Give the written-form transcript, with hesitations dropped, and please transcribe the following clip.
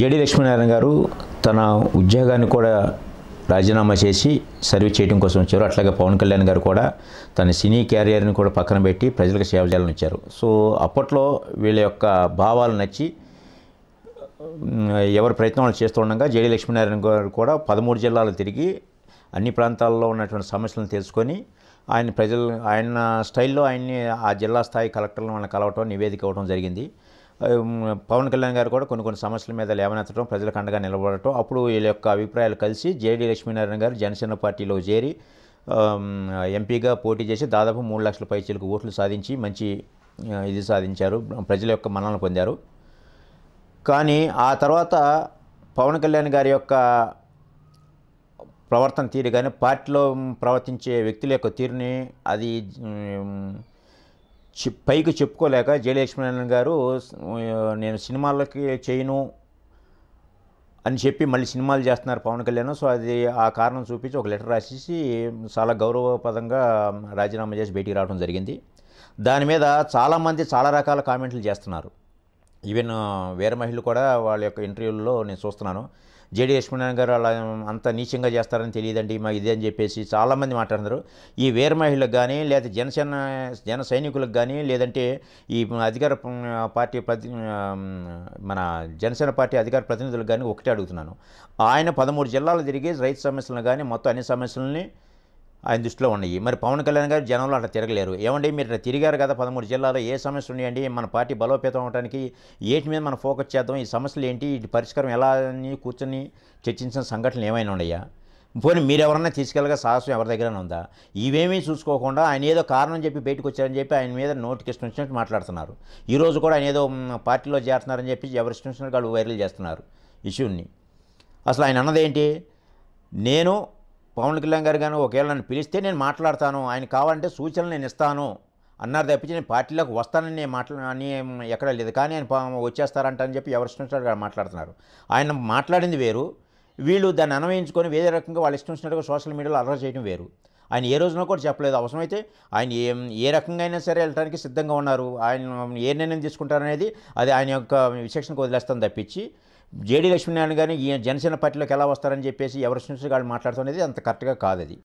JD Lakshminarayana గారు తన ఉద్యోగాన్ని కూడా రాజీనామా చేసి సర్వీస్ చేయడం కోసం వచ్చారు. అట్లాగే పవన్ కళ్యాణ్ గారు కూడా తన సినీ క్యారియర్ని కూడా పక్కన పెట్టి ప్రజలకు సేవ చేయాలని వచ్చారు. సో అప్పట్లో వీళ్ళ యొక్క భావాలు నచ్చి ఎవరి ప్రయత్నాలు చేస్తూ ఉండగా జేడి లక్ష్మీనారాయణ గారు కూడా 13 జిల్లాలు తిరిగి అన్ని ప్రాంతాల్లో ఉన్నటువంటి సమస్యలను తెలుసుకొని ఆయన స్టైల్లో ఆయన్ని ఆ జిల్లా స్థాయి కలెక్టర్లను వాళ్ళని కలవటం, నివేదిక ఇవ్వడం జరిగింది. పవన్ కళ్యాణ్ గారు కూడా కొన్ని సమస్యల మీద లేవనెత్తడం, ప్రజలకు అండగా నిలబడటం, అప్పుడు వీళ్ళ యొక్క అభిప్రాయాలు కలిసి జేడి లక్ష్మీనారాయణ గారు జనసేన పార్టీలో చేరి ఎంపీగా పోటీ చేసి దాదాపు 3 లక్షల పైచీలకు ఓట్లు సాధించి మంచి ఇది సాధించారు, ప్రజల యొక్క మన్ననలు పొందారు. కానీ ఆ తర్వాత పవన్ కళ్యాణ్ గారి యొక్క ప్రవర్తన తీరు కానీ పార్టీలో ప్రవర్తించే వ్యక్తుల యొక్క తీరుని అది పైకి చెప్పుకోలేక జేడి లక్ష్మీనారాయణ గారు నేను సినిమాలకి చేయను అని చెప్పి మళ్ళీ సినిమాలు చేస్తున్నారు పవన్ కళ్యాణ్. సో అది ఆ కారణం చూపించి ఒక లెటర్ రాసేసి చాలా గౌరవపదంగా రాజీనామా చేసి బయటికి రావడం జరిగింది. దాని మీద చాలామంది చాలా రకాల కామెంట్లు చేస్తున్నారు. ఈవెన్ వేరే మహిళలు కూడా వాళ్ళ యొక్క ఇంటర్వ్యూల్లో నేను చూస్తున్నాను, జేడి లక్ష్మీనారాయణ గారు అలా అంత నీచంగా చేస్తారని తెలియదండి మా ఇదే అని చెప్పేసి చాలామంది మాట్లాడుతున్నారు. ఈ వేరే మహిళలకు కానీ లేదా జన సైనికులకు కానీ లేదంటే ఈ అధికార పార్టీ మన జనసేన పార్టీ అధికార ప్రతినిధులకు కానీ ఒకటే అడుగుతున్నాను, ఆయన 13 జిల్లాలు తిరిగి రైతు సమస్యలను కానీ మొత్తం అన్ని సమస్యలని ఆయన దృష్టిలో ఉన్నాయి. మరి పవన్ కళ్యాణ్ గారు జనంలో అట్లా తిరగలేరు. ఏమండి మీరు ఇట్లా తిరిగారు కదా 13 జిల్లాలో, ఏ సమస్యలు ఉన్నాయండి, మన పార్టీ బలోపేతం అవడానికి ఏటి మీద మనం ఫోకస్ చేద్దాం, ఈ సమస్యలు ఏంటి, ఈ పరిష్కారం ఎలా అని కూర్చొని చర్చించిన సంఘటనలు ఏమైనా ఉన్నాయా, పోనీ మీరు ఎవరన్నా తీసుకెళ్ళగా సాహసం ఎవరి దగ్గర ఉందా, ఇవేమీ చూసుకోకుండా ఆయన ఏదో కారణం చెప్పి బయటకు వచ్చారని చెప్పి ఆయన మీద నోటికి ఇష్టం వచ్చినట్టు మాట్లాడుతున్నారు. ఈరోజు కూడా ఆయన ఏదో పార్టీలో చేరుతున్నారని చెప్పి ఎవరి ఇష్టం వచ్చినట్టు వాళ్ళు వైరల్ చేస్తున్నారు ఇష్యూని. అసలు ఆయన అన్నదేంటి, నేను పవన్ కళ్యాణ్ గారు కానీ ఒకవేళ నన్ను పిలిస్తే నేను మాట్లాడతాను, ఆయన కావాలంటే సూచనలు నేను ఇస్తాను అన్నారు తప్పించి నేను పార్టీలోకి వస్తానని అని ఎక్కడా లేదు. కానీ ఆయన వచ్చేస్తారంట అని చెప్పి ఎవరి ఇష్టం వచ్చినట్టుగా మాట్లాడుతున్నారు. ఆయన మాట్లాడింది వేరు, వీళ్ళు దాన్ని అన్వయించుకొని వేరే రకంగా వాళ్ళు ఇష్టం వచ్చినట్టుగా సోషల్ మీడియాలో అలర్ట్ చేయడం వేరు. ఆయన ఏ రోజున కూడా చెప్పలేదు. అవసరమైతే ఆయన ఏ రకంగా అయినా సరే వెళ్ళడానికి సిద్ధంగా ఉన్నారు. ఆయన ఏ నిర్ణయం తీసుకుంటారనేది అది ఆయన యొక్క విచక్షణకు వదిలేస్తాను తప్పించి జేడి లక్ష్మీనారాయణ గారిని ఈ జనసేన పార్టీలోకి ఎలా వస్తారని చెప్పేసి ఎవరి ఇష్టం వాళ్ళు మాట్లాడుతున్నది అంత కరెక్ట్గా కాదు అది.